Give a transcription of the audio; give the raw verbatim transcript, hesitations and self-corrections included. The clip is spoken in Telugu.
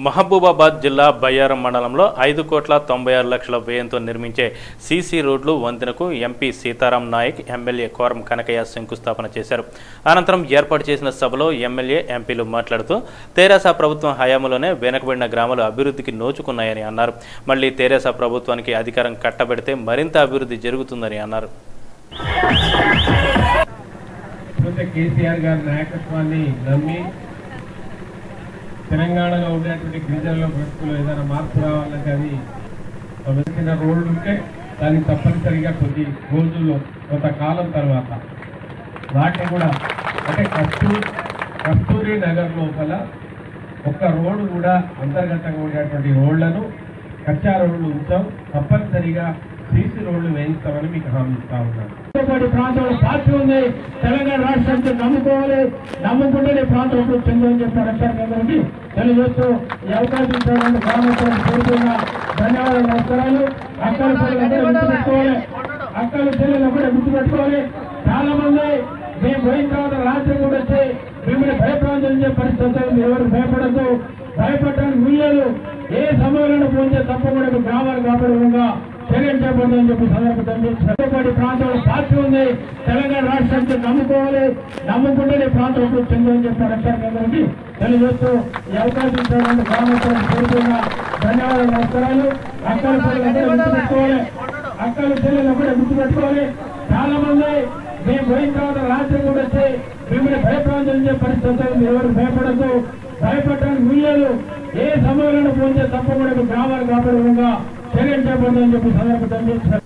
మహబూబాబాద్ జిల్లా బయ్యారం మండలంలో ఐదు కోట్ల తొంభై ఆరు లక్షల వ్యయంతో నిర్మించే సీసీ రోడ్లు వంతెనకు ఎంపీ సీతారాం నాయక్ ఎమ్మెల్యే కోరం కనకయ్య శంకుస్థాపన చేశారు. అనంతరం ఏర్పాటు చేసిన సభలో ఎమ్మెల్యే ఎంపీలు మాట్లాడుతూ తెరాస ప్రభుత్వం హయాంలోనే వెనుకబడిన గ్రామాలు అభివృద్ధికి నోచుకున్నాయని అన్నారు. మళ్లీ తెరాస ప్రభుత్వానికి అధికారం కట్టబెడితే మరింత అభివృద్ధి జరుగుతుందని అన్నారు. తెలంగాణలో ఉండేటువంటి గిరిజనుల బ్రతుకులో ఏదైనా మార్పు రావాలంటే అది వెళ్తున్న రోడ్లు ఉంటే దాన్ని తప్పనిసరిగా కొద్ది రోజుల్లో కొంతకాలం తర్వాత వాటిని కూడా అంటే కస్తూరి కస్తూరి నగర్ లోపల ఒక్క రోడ్డు కూడా అంతర్గతంగా ఉండేటువంటి రోడ్లను కచ్చా రోడ్లు ఉంచాం, తప్పనిసరిగా సీసీ రోడ్లు వేయిస్తామని మీకు హామీ ఇస్తా ఉన్నాను. ప్రాంతంలో పార్టీ ఉంది, తెలంగాణ రాష్ట్రానికి నమ్ముకోవాలి, నమ్ముకుంటే ప్రాంతంలో చెందని చెప్పారు అందరికీ తెలియజేస్తూ ఈ అవకాశం ఇచ్చినటువంటి గ్రామస్తులకు కోరుతున్న ధన్యవాదాలు, నమస్కారాలు. అక్కల పిల్లలు గుర్తుపెట్టుకోవాలి, అక్కల పిల్లలు కూడా గుర్తుపెట్టుకోవాలి. చాలా మంది మేము పోయిన తర్వాత రాత్రి కూడా వచ్చి మిమ్మల్ని భయప్రాంతించే పరిస్థితులు ఎవరు భయపడద్దు, భయపడడానికి వీళ్ళు ఏ సమయంలో పోతే తప్పకుండా గ్రామాలు కాపాడుగా చర్యలు చేపడదని చెప్పి సందర్భంగా ప్రాంతంలో పార్టీ ఉంది, తెలంగాణ రాష్ట్రానికి నమ్ముకోవాలి, నమ్ముకుంటే ప్రాంతంలో చెందని చెప్పారు అందరికీ తెలియజేస్తూ ఈ అవకాశం ఇచ్చినటువంటి గ్రామస్తులకు కోరుతున్న ధన్యవాదాలు, నమస్కారాలు. అక్కల పిల్లలు గుర్తుపెట్టుకోవాలి, అక్కల పిల్లలు కూడా గుర్తుపెట్టుకోవాలి. చాలా మంది మేము పోయిన తర్వాత రాత్రి కూడా వచ్చి మిమ్మల్ని భయప్రాంతించే పరిస్థితులు ఎవరు భయపడద్దు, భయపడడానికి వీళ్ళు ఏ సమయంలో పోతే తప్పకుండా గ్రామాలు కాపాడుగా చర్యలు చేపడదని చెప్పి సందర్భంగా